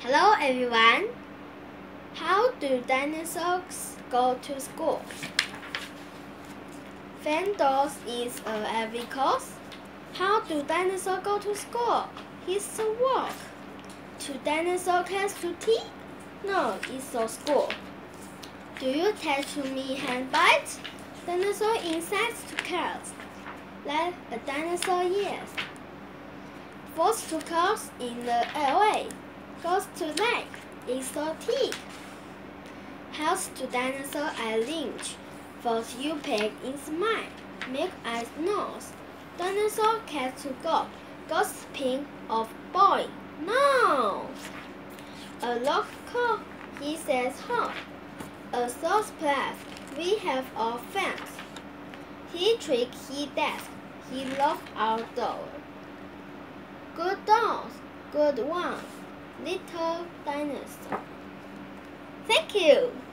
Hello everyone. How do dinosaurs go to school? Fandos is a every course. How do dinosaurs go to school? It's a walk. To dinosaur class to tea? No, it's a school. Do you touch me hand bite? Dinosaur insects to class. Like a dinosaur, yes. Force to class in the LA. Goes to leg, is so teeth. House to dinosaur I lynch. Force you peg in smile, make eyes nose. Dinosaur cat to go, goes pink of boy. No! A lock call, he says home. A sauce plus, we have our fence. He trick, he desk, he love outdoor. Good dogs, good one. Little dinosaur. Thank you.